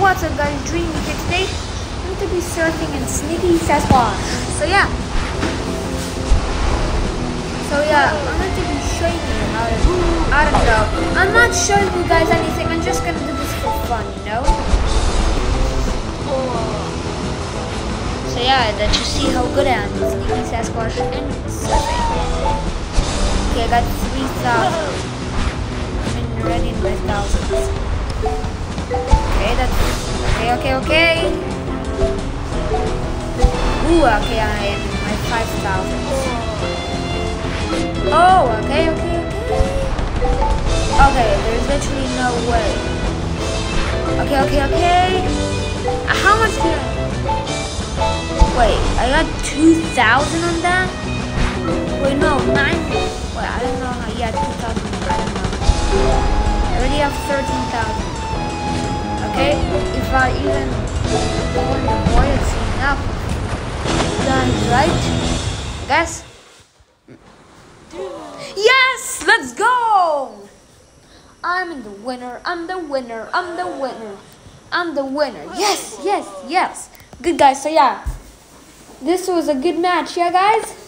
what's up guys, Dream here today. I'm going to be surfing in Sneaky Sasquatch. So yeah, I'm going to be showing you how to, I don't know. I'm not showing you guys anything, I'm just going to do this for fun, you know? So yeah, that you see how good I am in Sneaky Sasquatch and surfing. Okay, I got 3,000. I'm already in my thousands. Okay, that's okay. Ooh, okay, I am in my 5,000. Oh, okay. Okay, there's literally no way. Okay. How much did I? Wait, I got 2,000 on that? Wait, no, 9. Wait, I don't know how. Yeah, 2,000. I don't know. I already have 13,000. Okay, if I even go in the void, it's enough. Guys, right? Guys? Yes! Let's go! I'm the winner. Yes. Good guys, so yeah. This was a good match, yeah guys?